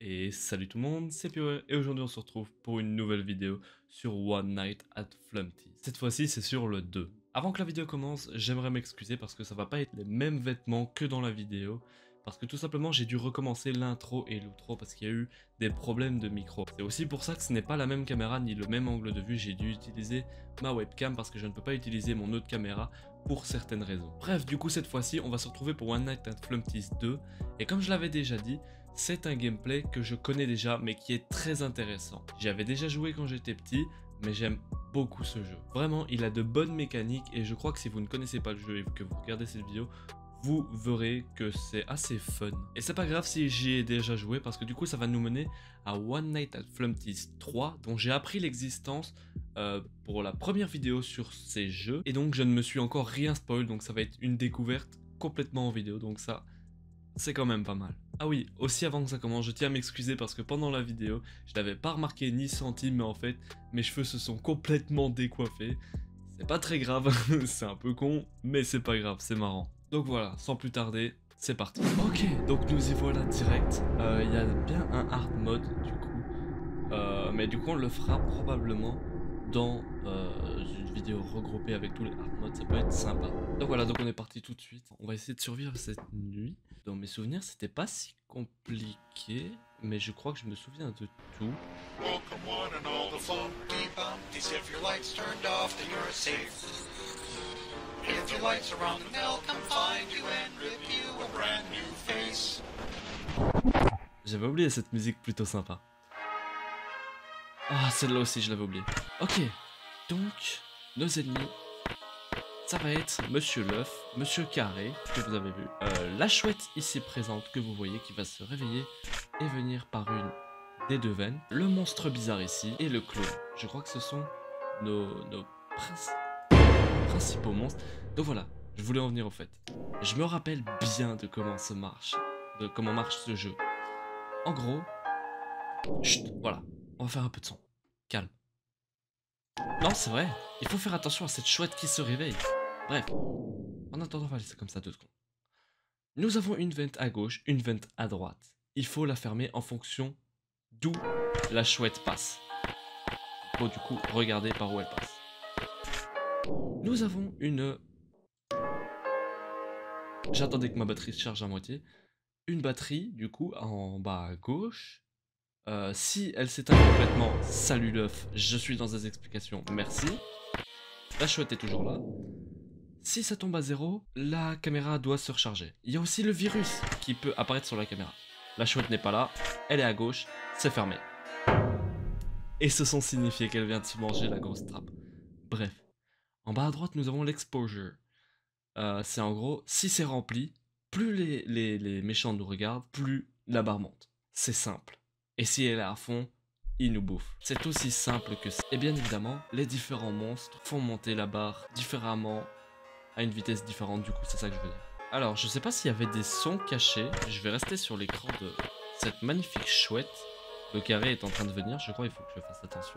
Et salut tout le monde, c'est Pure et aujourd'hui on se retrouve pour une nouvelle vidéo sur One Night at Flumpty's. Cette fois-ci c'est sur le 2. Avant que la vidéo commence, j'aimerais m'excuser parce que ça va pas être les mêmes vêtements que dans la vidéo. Parce que tout simplement j'ai dû recommencer l'intro et l'outro parce qu'il y a eu des problèmes de micro. C'est aussi pour ça que ce n'est pas la même caméra ni le même angle de vue, j'ai dû utiliser ma webcam parce que je ne peux pas utiliser mon autre caméra pour certaines raisons. Bref, du coup cette fois-ci on va se retrouver pour One Night at Flumpty's 2 et comme je l'avais déjà dit, c'est un gameplay que je connais déjà mais qui est très intéressant. J'y avais déjà joué quand j'étais petit mais j'aime beaucoup ce jeu. Vraiment il a de bonnes mécaniques et je crois que si vous ne connaissez pas le jeu et que vous regardez cette vidéo, vous verrez que c'est assez fun. Et c'est pas grave si j'y ai déjà joué parce que du coup ça va nous mener à One Night at Flumpty's 3 dont j'ai appris l'existence pour la première vidéo sur ces jeux. Et donc je ne me suis encore rien spoil donc ça va être une découverte complètement en vidéo donc ça c'est quand même pas mal. Ah oui, aussi avant que ça commence, je tiens à m'excuser parce que pendant la vidéo, je n'avais pas remarqué ni senti, mais en fait, mes cheveux se sont complètement décoiffés. C'est pas très grave, c'est un peu con, mais c'est pas grave, c'est marrant. Donc voilà, sans plus tarder, c'est parti. Ok, donc nous y voilà direct. Il y a bien un hard mode du coup. Mais du coup on le fera probablement dans une vidéo regroupée avec tous les hard modes, ça peut être sympa. Donc voilà, donc on est parti tout de suite. On va essayer de survivre cette nuit. Dans mes souvenirs, c'était pas si compliqué, mais je crois que je me souviens de tout. Welcome one and all the funky bumpties. If your lights turned off, then you're safe. If your lights are on, then they'll come find you and rip you a brand new face. J'avais oublié cette musique plutôt sympa. Ah, celle-là aussi, je l'avais oublié. Ok, donc, nos ennemis, ça va être Monsieur l'œuf, Monsieur Carré, que vous avez vu. La chouette ici présente, que vous voyez, qui va se réveiller et venir par une des deux veines. Le monstre bizarre ici, et le clown. Je crois que ce sont nos principaux monstres. Donc voilà, je voulais en venir au fait. Je me rappelle bien de comment ça marche, de comment marche ce jeu. En gros, chut, voilà, on va faire un peu de son. Calme. Non, c'est vrai, il faut faire attention à cette chouette qui se réveille. Bref, en attendant, on va laisser comme ça 2 secondes. Nous avons une vente à gauche, une vente à droite. Il faut la fermer en fonction d'où la chouette passe. Il faut du coup regarder par où elle passe. Nous avons une... J'attendais que ma batterie se charge à moitié. Une batterie, du coup, en bas à gauche. Si elle s'éteint complètement, salut l'œuf, je suis dans des explications, merci. La chouette est toujours là. Si ça tombe à 0, la caméra doit se recharger. Il y a aussi le virus qui peut apparaître sur la caméra. La chouette n'est pas là, elle est à gauche, c'est fermé. Et ce sont signifié qu'elle vient de se manger la grosse trappe. Bref. En bas à droite, nous avons l'exposure. C'est en gros, si c'est rempli, plus les méchants nous regardent, plus la barre monte. C'est simple. Et si elle est à fond, ils nous bouffent. C'est aussi simple que ça. Et bien évidemment, les différents monstres font monter la barre différemment, à une vitesse différente, du coup, c'est ça que je veux dire. Alors, je sais pas s'il y avait des sons cachés. Je vais rester sur l'écran de cette magnifique chouette. Le carré est en train de venir, je crois qu'il faut que je fasse attention.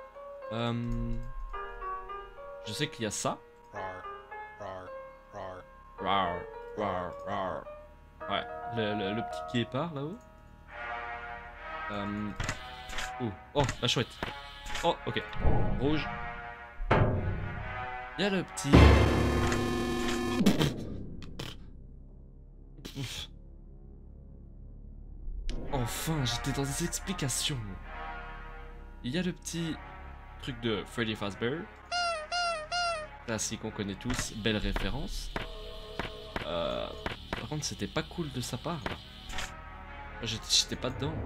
Je sais qu'il y a ça. Rar, rar, rar. Ouais, le petit guépard là-haut. Oh, la chouette. Oh, ok. Rouge. Il y a le petit... Enfin, j'étais dans des explications. Il y a le petit truc de Freddy Fazbear. Classique, on connaît tous. Belle référence. Par contre, c'était pas cool de sa part. J'étais pas dedans.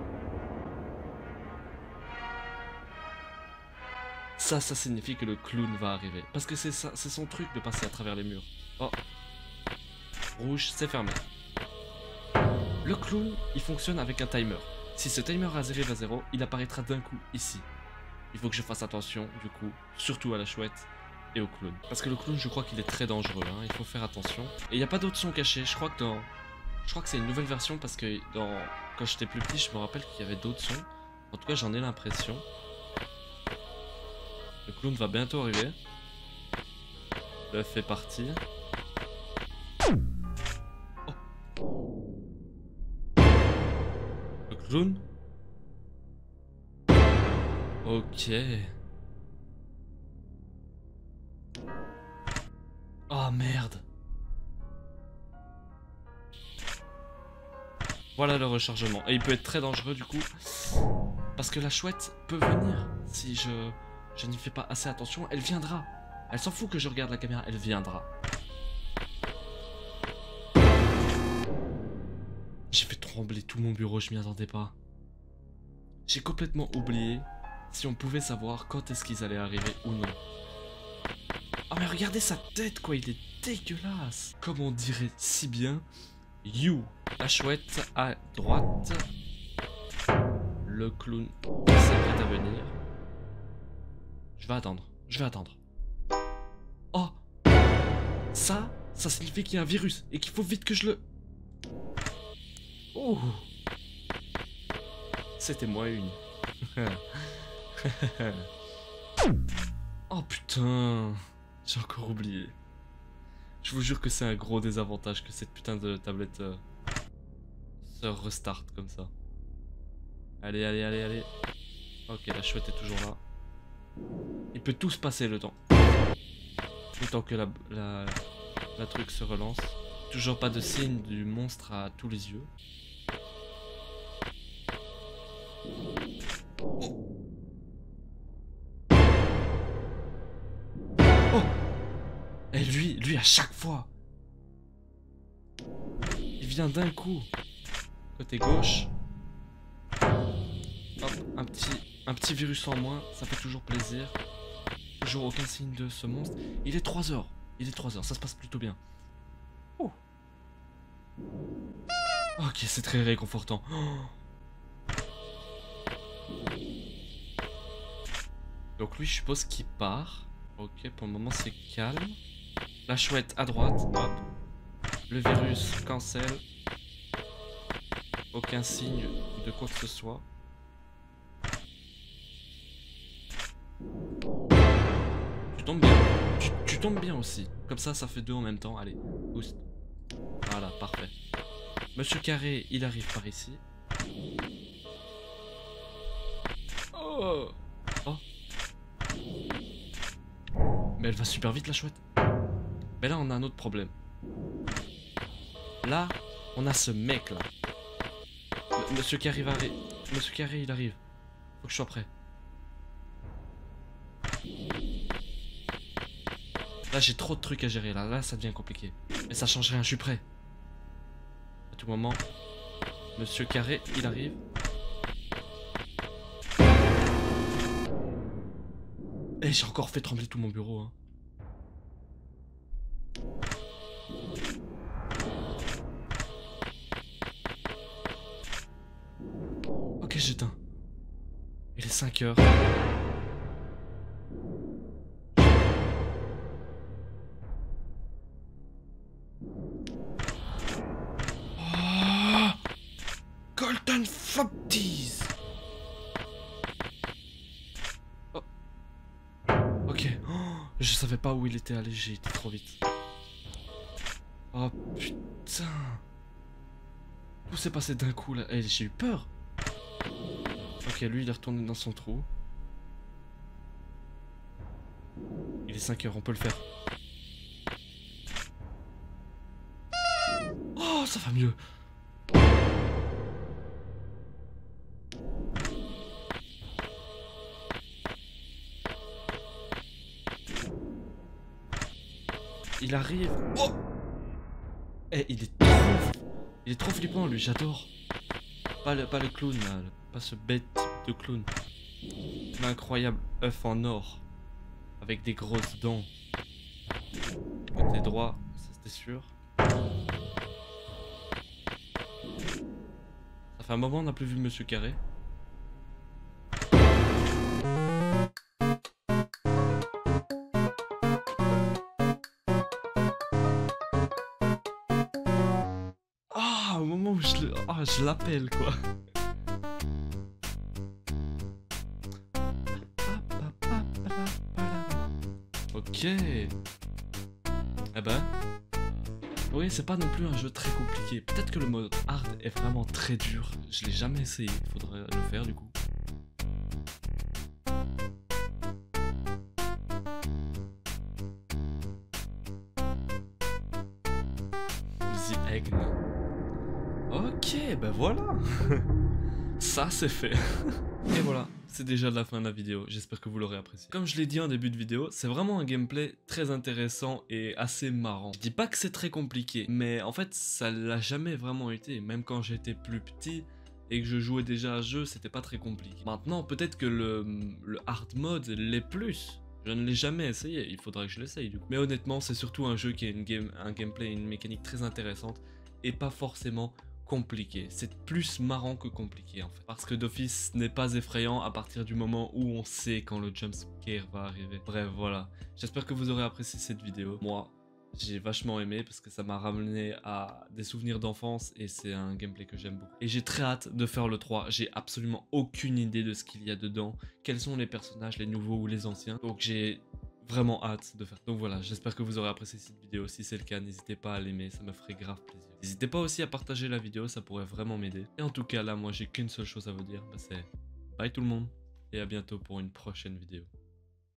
Ça signifie que le clown va arriver. Parce que c'est ça, c'est son truc de passer à travers les murs. Oh. Rouge, c'est fermé. Le clown, il fonctionne avec un timer. Si ce timer arrive à 0, il apparaîtra d'un coup ici. Il faut que je fasse attention, du coup, surtout à la chouette et au clown. Parce que le clown, je crois qu'il est très dangereux, hein, il faut faire attention. Et il n'y a pas d'autres sons cachés, je crois que c'est une nouvelle version parce que quand j'étais plus petit, je me rappelle qu'il y avait d'autres sons. En tout cas, j'en ai l'impression. Le clown va bientôt arriver. L'œuf fait partir. Oh. Le clown Ok. Oh merde. Voilà le rechargement. Et il peut être très dangereux du coup. Parce que la chouette peut venir. Si je n'y fais pas assez attention, elle viendra. Elle s'en fout que je regarde la caméra, elle viendra. J'ai fait trembler tout mon bureau, je m'y attendais pas. J'ai complètement oublié si on pouvait savoir quand est-ce qu'ils allaient arriver ou non. Oh mais regardez sa tête quoi, il est dégueulasse. Comme on dirait si bien, You, la chouette à droite. Le clown s'apprête à venir. Je vais attendre, je vais attendre. Oh, ça signifie qu'il y a un virus et qu'il faut vite que je le... Oh, c'était moi une. Oh putain, j'ai encore oublié. Je vous jure que c'est un gros désavantage que cette putain de tablette se restart comme ça. Allez, allez, allez, allez. Ok, la chouette est toujours là. Il peut tout se passer le temps. Le temps que la truc se relance. Toujours pas de signe du monstre à tous les yeux. Oh. Oh. Et lui à chaque fois. Il vient d'un coup. Côté gauche. Hop, un petit virus en moins, ça fait toujours plaisir. Toujours aucun signe de ce monstre. Il est 3h. Il est 3h, ça se passe plutôt bien. Oh. Ok, c'est très réconfortant. Oh. Donc lui, je suppose qu'il part. Ok, pour le moment, c'est calme. La chouette à droite. Hop. Le virus cancel. Aucun signe de quoi que ce soit. Tu tombes bien. Tu tombes bien aussi. Comme ça fait deux en même temps. Allez, boost. Voilà, parfait. Monsieur Carré, il arrive par ici. Oh. Oh. Mais elle va super vite la chouette. Mais là on a un autre problème. Là, on a ce mec là. Monsieur Carré va arriver. Monsieur Carré il arrive. Faut que je sois prêt. Là j'ai trop de trucs à gérer là ça devient compliqué. Mais ça change rien, je suis prêt. À tout moment. Monsieur Carré il arrive. Et j'ai encore fait trembler tout mon bureau hein. Ok j'éteins. Il est 5h. Oh, Golden Floaties. Oh. Ok. Oh, je savais pas où il était allé, j'ai été trop vite. Oh putain. Tout s'est passé d'un coup là. Eh, j'ai eu peur. Ok, lui il est retourné dans son trou. Il est 5h, on peut le faire. Oh, ça va mieux. Il arrive. Oh. Eh, il est trop flippant lui, j'adore. Pas le clown là, pas ce bête de clown. L'incroyable œuf en or. Avec des grosses dents. Côté droit, ça c'était sûr. Ça fait un moment on n'a plus vu Monsieur Carré. Ah, au moment où je l'appelle quoi. Ok. Eh ben. Oui, c'est pas non plus un jeu très compliqué. Peut-être que le mode hard est vraiment très dur. Je l'ai jamais essayé. Faudrait le faire du coup. ben voilà. Ça c'est fait. Et voilà, c'est déjà la fin de la vidéo, j'espère que vous l'aurez apprécié. Comme je l'ai dit en début de vidéo, c'est vraiment un gameplay très intéressant et assez marrant. Je dis pas que c'est très compliqué, mais en fait ça l'a jamais vraiment été. Même quand j'étais plus petit et que je jouais déjà à ce jeu, c'était pas très compliqué. Maintenant, peut-être que le hard mode l'est plus. Je ne l'ai jamais essayé, il faudrait que je l'essaye du coup. Mais honnêtement, c'est surtout un jeu qui a un gameplay et une mécanique très intéressante et pas forcément compliqué. C'est plus marrant que compliqué en fait. Parce que d'office n'est pas effrayant à partir du moment où on sait quand le jumpscare va arriver. Bref, voilà. J'espère que vous aurez apprécié cette vidéo. Moi, j'ai vachement aimé parce que ça m'a ramené à des souvenirs d'enfance et c'est un gameplay que j'aime beaucoup. Et j'ai très hâte de faire le 3. J'ai absolument aucune idée de ce qu'il y a dedans. Quels sont les personnages, les nouveaux ou les anciens. Donc j'ai vraiment hâte de faire. Donc voilà, j'espère que vous aurez apprécié cette vidéo. Si c'est le cas, n'hésitez pas à l'aimer, ça me ferait grave plaisir. N'hésitez pas aussi à partager la vidéo, ça pourrait vraiment m'aider. Et en tout cas là, moi j'ai qu'une seule chose à vous dire, c'est bye tout le monde et à bientôt pour une prochaine vidéo.